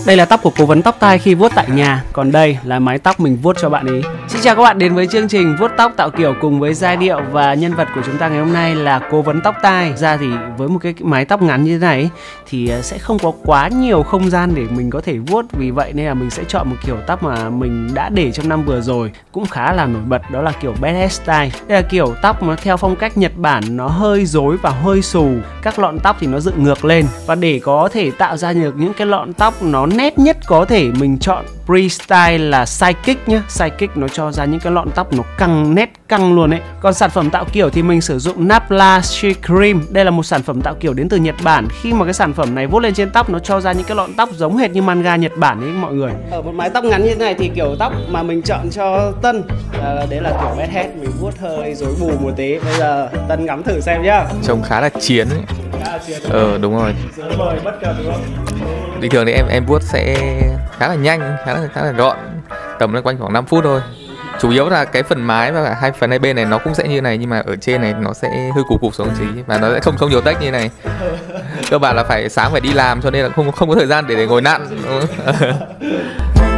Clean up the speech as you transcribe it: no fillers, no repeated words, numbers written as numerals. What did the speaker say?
Đây là tóc của cố vấn tóc tai khi vuốt tại nhà, còn đây là mái tóc mình vuốt cho bạn ấy. Xin chào các bạn đến với chương trình vuốt tóc tạo kiểu cùng với giai điệu, và nhân vật của chúng ta ngày hôm nay là cố vấn tóc tai. Ra thì với một cái mái tóc ngắn như thế này thì sẽ không có quá nhiều không gian để mình có thể vuốt, vì vậy nên là mình sẽ chọn một kiểu tóc mà mình đã để trong năm vừa rồi cũng khá là nổi bật, đó là kiểu bad hair style. Đây là kiểu tóc nó theo phong cách Nhật Bản, nó hơi rối và hơi xù, các lọn tóc thì nó dựng ngược lên, và để có thể tạo ra được những cái lọn tóc nó nét nhất có thể, mình chọn Freestyle là Sidekick nhá. Sidekick nó cho ra những cái lọn tóc nó căng, nét căng luôn ấy. Còn sản phẩm tạo kiểu thì mình sử dụng Napla Sheer Cream. Đây là một sản phẩm tạo kiểu đến từ Nhật Bản. Khi mà cái sản phẩm này vuốt lên trên tóc nó cho ra những cái lọn tóc giống hệt như manga Nhật Bản ấy mọi người. Ở một mái tóc ngắn như thế này thì kiểu tóc mà mình chọn cho Tân đấy là kiểu bad head, mình vuốt hơi rối bù một tí. Bây giờ Tân ngắm thử xem nhá. Trông khá là chiến ấy. Đúng rồi. Mời bất ngờ đúng không? Bình thường thì em vuốt sẽ khá là nhanh, khá là gọn, tầm lên quanh khoảng 5 phút thôi. Chủ yếu là cái phần mái và hai phần hai bên này nó cũng sẽ như này, nhưng mà ở trên này nó sẽ hơi cụp xuống tí, và nó sẽ không nhiều tách như này. Cơ bản là sáng phải đi làm, cho nên là không có thời gian để ngồi nặn.